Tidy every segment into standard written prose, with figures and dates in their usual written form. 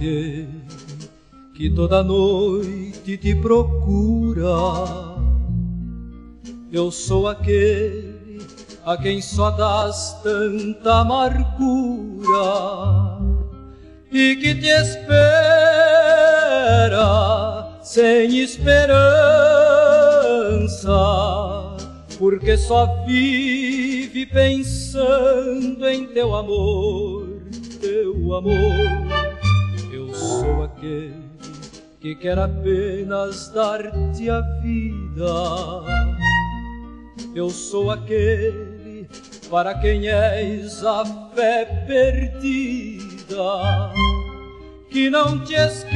aquele que toda noite te procura. Eu sou aquele a quem só dás tanta amargura e que te espera sem esperança, porque só vive pensando em teu amor, teu amor. Eu sou aquele que quer apenas dar-te a vida. Eu sou aquele para quem és a fé perdida, que não te esquece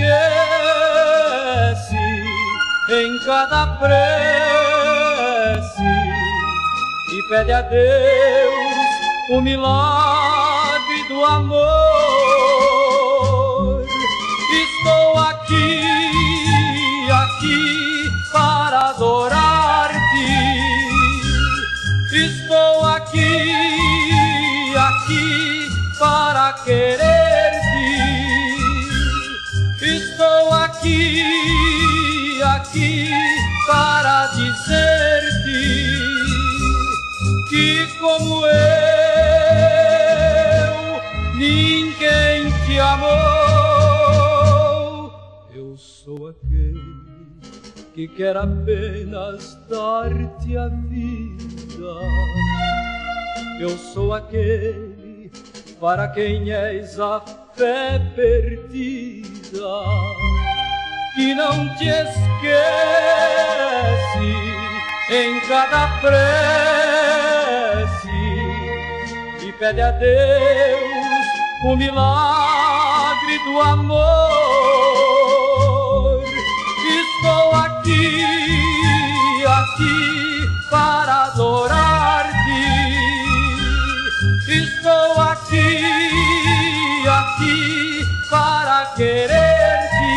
em cada prece e pede a Deus o milagre do amor. Estou aqui para adorar-te. Estou aqui para querer-te. Estou aqui para dizer-te que como eu ninguém te amou. Eu sou aquele que quer apenas dar-te a vida. Eu sou aquele para quem és a fé perdida, que não te esquece em cada prece e pede a Deus o milagre do amor. Estou aqui para adorar-te. Estou aqui para querer-te.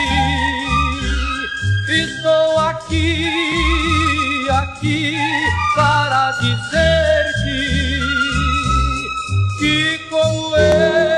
Estou aqui para dizer-te que como eu